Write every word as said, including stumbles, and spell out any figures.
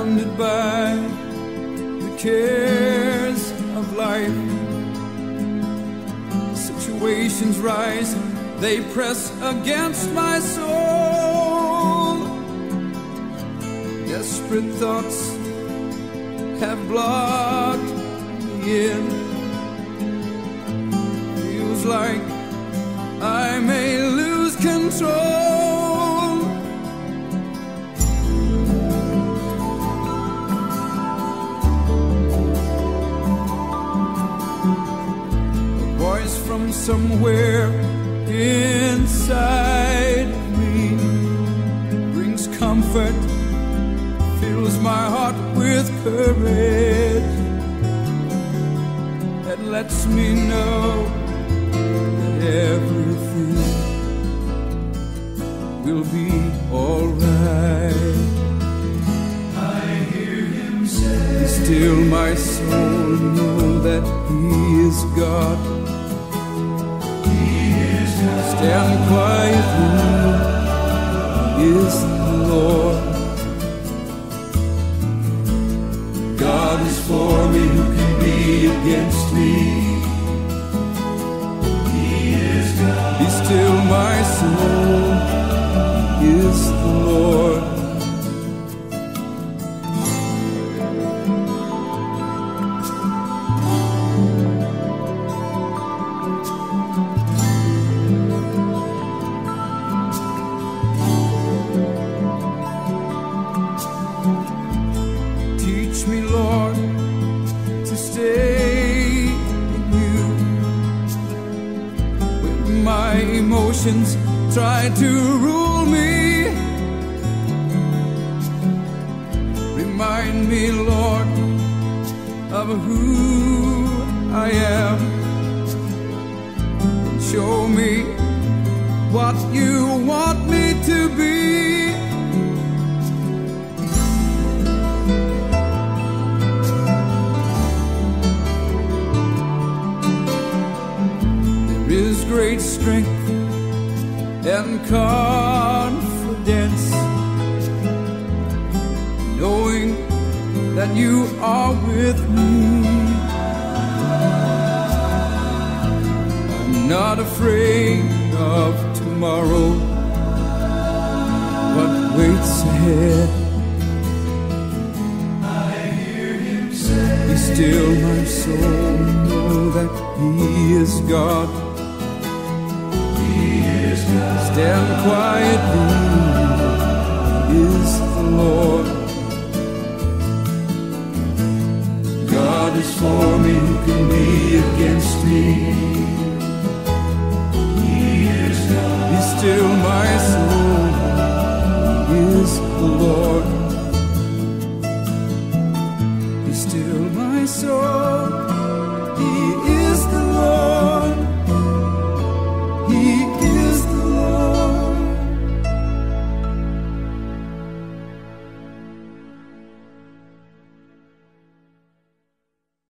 surrounded by the cares of life. Situations rise, they press against my soul. Desperate thoughts have blocked me in. Feels like I may lose control. A voice from somewhere inside me brings comfort, fills my heart with courage, and lets me know that everything will be alright. I hear him say, Be still my soul, know that he is God. Stand quietly, he is the Lord. God is for me, who can be against me? he is God. Be still my soul, he is the Lord. Teach me, Lord, to stay in you when my emotions try to rule me. Remind me, Lord, of who I am, and show me what you want me to be. There is great strength and confidence, knowing that you are with me. I'm not afraid of tomorrow, what waits ahead. I hear him say, Be still my soul, know that he is God. he is God. Stand quietly, he is the Lord. God is for me, who can be against me?